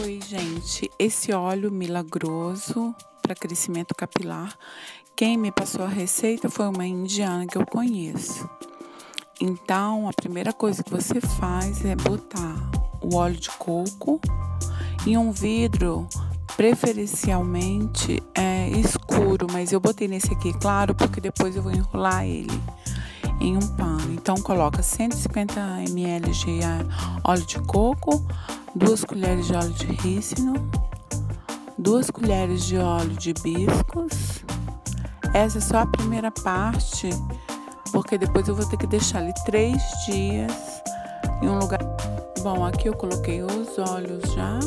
Oi, gente. Esse óleo milagroso para crescimento capilar, quem me passou a receita foi uma indiana que eu conheço. Então, a primeira coisa que você faz é botar o óleo de coco em um vidro, preferencialmente escuro, mas eu botei nesse aqui claro porque depois eu vou enrolar ele em um pano. Então, coloca 150 ml de óleo de coco, 2 colheres de óleo de rícino, 2 colheres de óleo de hibiscus. Essa é só a primeira parte, porque depois eu vou ter que deixar ele 3 dias em um lugar. Bom, aqui eu coloquei os óleos já.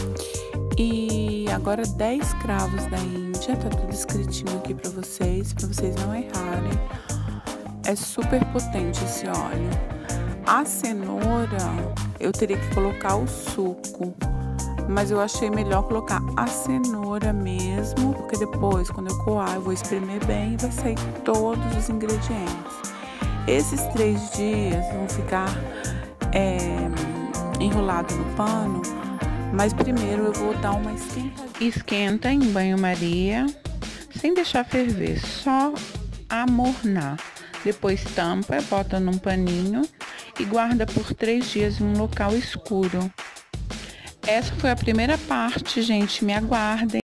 E agora 10 cravos da Índia, tá tudo escritinho aqui pra vocês não errarem. É super potente esse óleo. A cenoura, eu teria que colocar o suco, mas eu achei melhor colocar a cenoura mesmo, porque depois, quando eu coar, eu vou espremer bem e vai sair todos os ingredientes. Esses 3 dias vão ficar enrolado no pano, mas primeiro eu vou dar uma esquentadinha. Esquenta em banho-maria, sem deixar ferver, só amornar. Depois tampa, bota num paninho e guarda por 3 dias em um local escuro. Essa foi a primeira parte, gente. Me aguardem.